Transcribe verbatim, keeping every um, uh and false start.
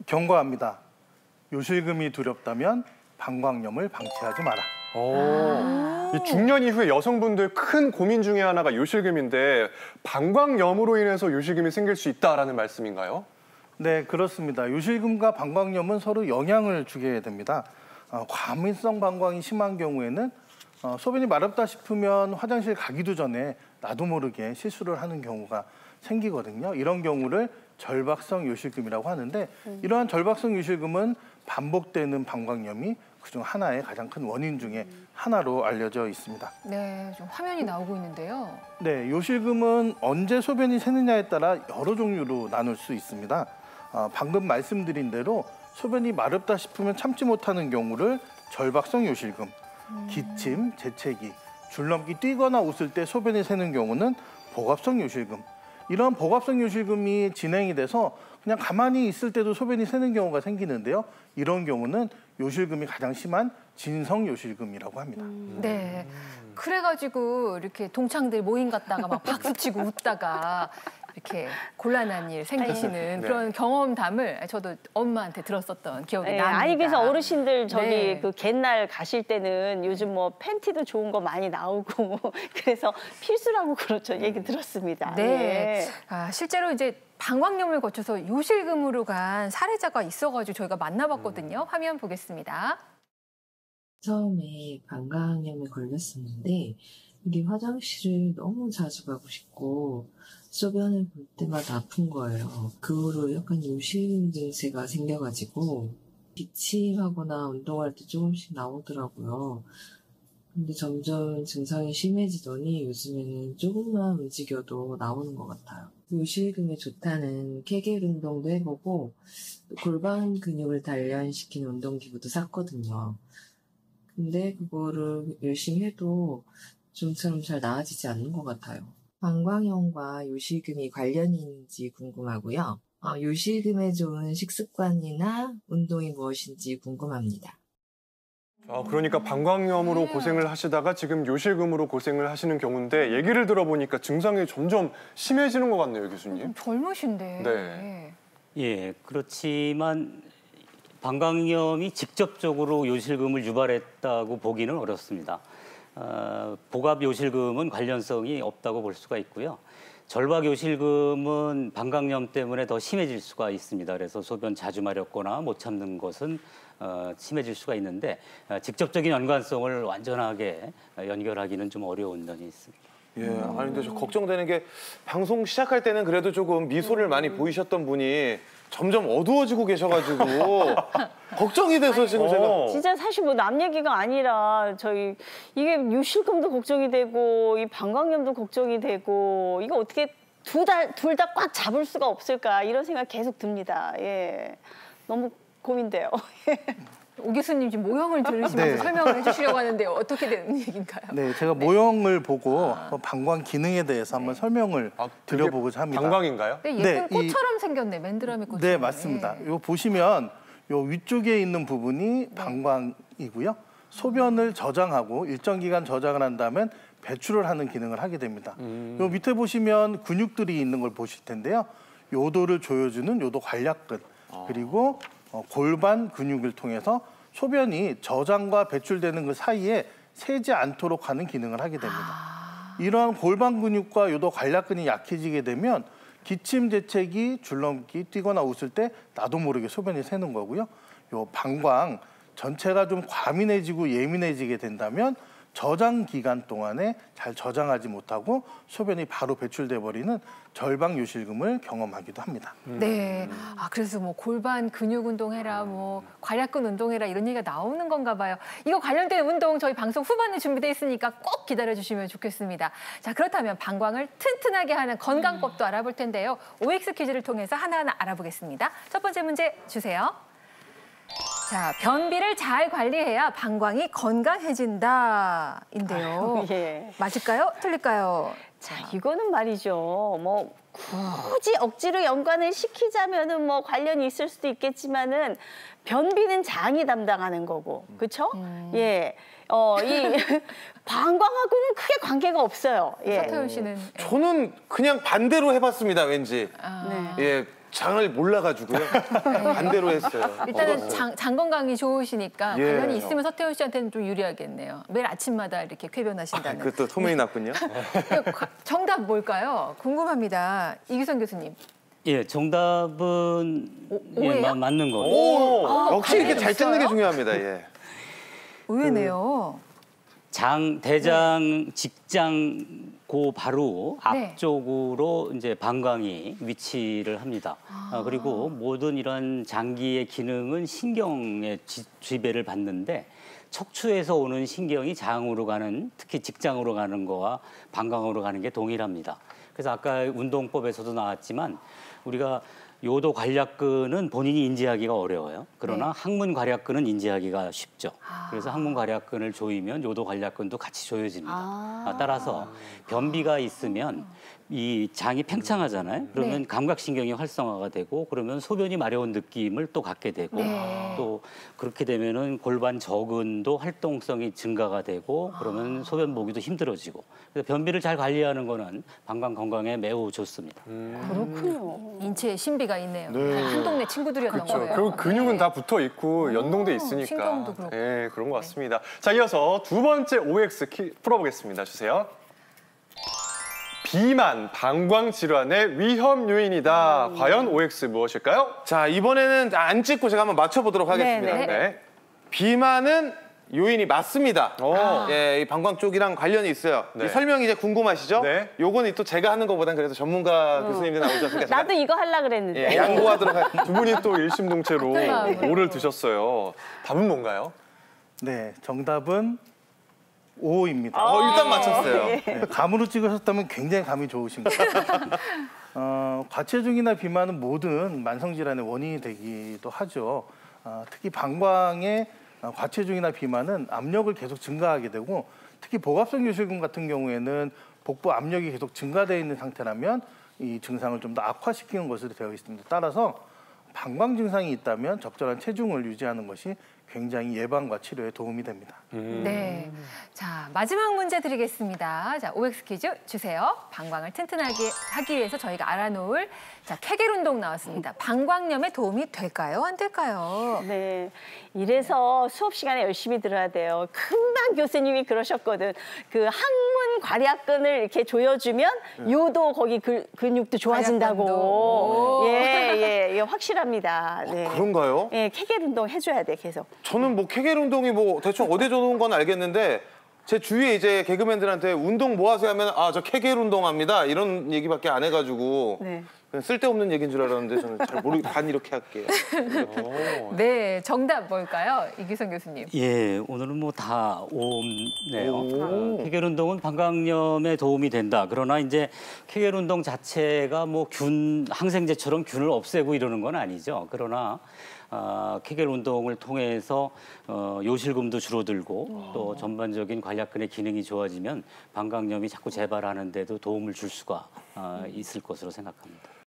경고합니다. 요실금이 두렵다면 방광염을 방치하지 마라. 오, 이 중년 이후에 여성분들 큰 고민 중에 하나가 요실금인데 방광염으로 인해서 요실금이 생길 수 있다라는 말씀인가요? 네, 그렇습니다. 요실금과 방광염은 서로 영향을 주게 됩니다. 어, 과민성 방광이 심한 경우에는 어, 소변이 마렵다 싶으면 화장실 가기도 전에 나도 모르게 실수를 하는 경우가 생기거든요. 이런 경우를 절박성 요실금이라고 하는데 음. 이러한 절박성 요실금은 반복되는 방광염이 그중 하나의 가장 큰 원인 중에 음. 하나로 알려져 있습니다. 네, 좀 화면이 나오고 있는데요. 네, 요실금은 언제 소변이 새느냐에 따라 여러 종류로 나눌 수 있습니다. 어, 방금 말씀드린 대로 소변이 마렵다 싶으면 참지 못하는 경우를 절박성 요실금, 음. 기침, 재채기, 줄넘기 뛰거나 웃을 때 소변이 새는 경우는 복압성 요실금. 이런 복압성 요실금이 진행이 돼서 그냥 가만히 있을 때도 소변이 새는 경우가 생기는데요. 이런 경우는 요실금이 가장 심한 진성 요실금이라고 합니다. 음. 네, 그래가지고 이렇게 동창들 모임 갔다가 막 박수치고 웃다가 이렇게 곤란한 일 생기시는 네. 그런 경험담을 저도 엄마한테 들었었던 기억이 네, 납니다. 아니 그래서 어르신들 저기 네. 그 갯날 가실 때는 요즘 뭐 팬티도 좋은 거 많이 나오고 그래서 필수라고 그렇죠. 얘기 들었습니다. 네, 네. 아, 실제로 이제 방광염을 거쳐서 요실금으로 간 사례자가 있어가지고 저희가 만나봤거든요. 화면 보겠습니다. 처음에 방광염에 걸렸었는데 이게 화장실을 너무 자주 가고 싶고 소변을 볼 때마다 아픈 거예요. 그 후로 약간 요실 증세가 생겨가지고 기침하거나 운동할 때 조금씩 나오더라고요. 근데 점점 증상이 심해지더니 요즘에는 조금만 움직여도 나오는 것 같아요. 요실금에 좋다는 케겔 운동도 해보고 골반 근육을 단련시키는 운동기구도 샀거든요. 근데 그거를 열심히 해도 좀처럼 잘 나아지지 않는 것 같아요. 방광염과 요실금이 관련이 있는지 궁금하고요. 어, 요실금에 좋은 식습관이나 운동이 무엇인지 궁금합니다. 아, 그러니까 방광염으로 고생을 하시다가 지금 요실금으로 고생을 하시는 경우인데 얘기를 들어보니까 증상이 점점 심해지는 것 같네요, 교수님. 젊으신데. 네. 예, 그렇지만 방광염이 직접적으로 요실금을 유발했다고 보기는 어렵습니다. 어, 복압 요실금은 관련성이 없다고 볼 수가 있고요. 절박 요실금은 방광염 때문에 더 심해질 수가 있습니다. 그래서 소변 자주 마렵거나 못 참는 것은 어, 심해질 수가 있는데 어, 직접적인 연관성을 완전하게 연결하기는 좀 어려운 면이 있습니다. 예, 아니 근데 저 걱정되는 게 방송 시작할 때는 그래도 조금 미소를 많이 보이셨던 분이 점점 어두워지고 계셔가지고 걱정이 돼서 지금 제가 진짜 사실 뭐 남 얘기가 아니라 저희 이게 요실금도 걱정이 되고 이 방광염도 걱정이 되고 이거 어떻게 두 달 둘 다 꽉 잡을 수가 없을까 이런 생각 계속 듭니다. 예, 너무 고민돼요. 오 교수님 지금 모형을 들으시면서 네. 설명을 해주시려고 하는데 어떻게 되는 얘기인가요? 네, 제가 네. 모형을 보고 아. 방광 기능에 대해서 한번 네. 설명을 아, 드려보고자 합니다. 방광인가요? 네, 예쁜 네, 꽃처럼 이... 생겼네, 맨드라미 꽃처럼. 네, 맞습니다. 네. 이거 보시면 요 위쪽에 있는 부분이 네. 방광이고요. 소변을 저장하고 일정 기간 저장을 한 다음에 배출을 하는 기능을 하게 됩니다. 음. 요 밑에 보시면 근육들이 있는 걸 보실 텐데요. 요도를 조여주는 요도 관략근 아. 그리고 어, 골반 근육을 통해서 소변이 저장과 배출되는 그 사이에 새지 않도록 하는 기능을 하게 됩니다. 아... 이러한 골반 근육과 요도 관략근이 약해지게 되면 기침, 재채기, 줄넘기, 뛰거나 웃을 때 나도 모르게 소변이 새는 거고요. 요 방광 전체가 좀 과민해지고 예민해지게 된다면 저장 기간 동안에 잘 저장하지 못하고 소변이 바로 배출돼 버리는 절박 요실금을 경험하기도 합니다. 네, 아 그래서 뭐 골반 근육 운동해라, 뭐 관략근 운동해라 이런 얘기가 나오는 건가 봐요. 이거 관련된 운동 저희 방송 후반에 준비돼 있으니까 꼭 기다려 주시면 좋겠습니다. 자, 그렇다면 방광을 튼튼하게 하는 건강법도 알아볼 텐데요. 오엑스 퀴즈를 통해서 하나하나 알아보겠습니다. 첫 번째 문제 주세요. 자, 변비를 잘 관리해야 방광이 건강해진다 인데요. 아유, 예. 맞을까요? 틀릴까요? 자, 이거는 말이죠. 뭐 굳이 억지로 연관을 시키자면은 뭐 관련이 있을 수도 있겠지만은 변비는 장이 담당하는 거고, 그렇죠? 음. 예, 어, 이 방광하고는 크게 관계가 없어요. 예. 서태훈 씨는 저는 그냥 반대로 해봤습니다. 왠지. 아. 예. 장을 몰라가지고요. 반대로 했어요. 일단은 장, 장 건강이 좋으시니까 예. 관련이 있으면 서태훈 씨한테는 좀 유리하겠네요. 매일 아침마다 이렇게 쾌변하신다는. 그것도 소문이 났군요. 정답 뭘까요? 궁금합니다. 이규성 교수님. 예, 정답은 오- 예, 오예요? 마- 맞는 거고. 오, 아, 역시 이렇게 관련이 잘 찍는 게 있어요? 중요합니다. 예. 의외네요. 장 대장 직장 고 바로 네. 앞쪽으로 이제 방광이 위치를 합니다. 아, 그리고 모든 이런 장기의 기능은 신경의 지, 지배를 받는데 척추에서 오는 신경이 장으로 가는, 특히 직장으로 가는 거와 방광으로 가는 게 동일합니다. 그래서 아까 운동법에서도 나왔지만 우리가 요도 관략근은 본인이 인지하기가 어려워요. 그러나 네. 항문 관략근은 인지하기가 쉽죠. 아. 그래서 항문 관략근을 조이면 요도 관략근도 같이 조여집니다. 아. 아, 따라서 변비가 있으면 이 장이 팽창하잖아요. 그러면 네. 감각신경이 활성화가 되고 그러면 소변이 마려운 느낌을 또 갖게 되고 네. 또 그렇게 되면은 골반 저근도 활동성이 증가가 되고 그러면 소변 보기도 힘들어지고 그래서 변비를 잘 관리하는 거는 방광 건강에 매우 좋습니다. 그렇군요. 인체에 신비가 있네요. 네. 한 동네 친구들이었던 그렇죠. 거예요. 그리고 근육은 네. 다 붙어 있고 연동돼 있으니까. 신경도 그렇고. 예, 그런 것 같습니다. 자, 이어서 두 번째 오엑스 키 풀어보겠습니다. 주세요. 비만, 방광 질환의 위험 요인이다. 과연 오엑스 무엇일까요? 자, 이번에는 안 찍고 제가 한번 맞춰보도록 하겠습니다. 네, 네. 네. 비만은 요인이 맞습니다. 오. 예, 이 방광 쪽이랑 관련이 있어요. 네. 이 설명 이제 궁금하시죠? 네. 요거는 또 제가 하는 것보단 그래도 전문가 교수님들 나오지 않습니까? 나도 이거 하려 그랬는데. 예, 양보하도록 하겠습니다. 두 분이 또 일심동체로 같은 마음으로. 오를 드셨어요. 답은 뭔가요? 네, 정답은 오입니다. 어, 일단 맞췄어요. 네, 감으로 찍으셨다면 굉장히 감이 좋으신 거예요. 어, 과체중이나 비만은 모든 만성질환의 원인이 되기도 하죠. 어, 특히 방광의 어, 과체중이나 비만은 압력을 계속 증가하게 되고 특히 복압성 요실금 같은 경우에는 복부 압력이 계속 증가되어 있는 상태라면 이 증상을 좀 더 악화시키는 것으로 되어 있습니다. 따라서 방광 증상이 있다면 적절한 체중을 유지하는 것이 굉장히 예방과 치료에 도움이 됩니다. 네. 자, 마지막 문제 드리겠습니다. 자, 오엑스 퀴즈 주세요. 방광을 튼튼하게 하기 위해서 저희가 알아놓을 자, 케겔 운동 나왔습니다. 방광염에 도움이 될까요? 안 될까요? 네. 이래서 수업 시간에 열심히 들어야 돼요. 금방 교수님이 그러셨거든. 그 항문 괄약근을 이렇게 조여주면 요도 거기 그, 근육도 좋아진다고. 괄약근도. 예, 예, 이게 확실합니다. 네. 그런가요? 예, 케겔 운동 해줘야 돼, 계속. 저는 뭐 케겔 운동이 뭐 대충 어디 좋은 건 알겠는데 제 주위에 이제 개그맨들한테 운동 뭐 하세요 하면 아, 저 케겔 운동합니다. 이런 얘기밖에 안 해가지고 네. 그냥 쓸데없는 얘기인 줄 알았는데 저는 잘 모르 반 이렇게 할게요. 네, 정답 뭘까요? 이규성 교수님. 예, 오늘은 뭐 다 오네요. 어, 케겔 운동은 방광염에 도움이 된다. 그러나 이제 케겔 운동 자체가 뭐 균 항생제처럼 균을 없애고 이러는 건 아니죠. 그러나 어, 케겔 운동을 통해서 어, 요실금도 줄어들고 또 전반적인 관략근의 기능이 좋아지면 방광염이 자꾸 재발하는 데도 도움을 줄 수가 어, 있을 것으로 생각합니다.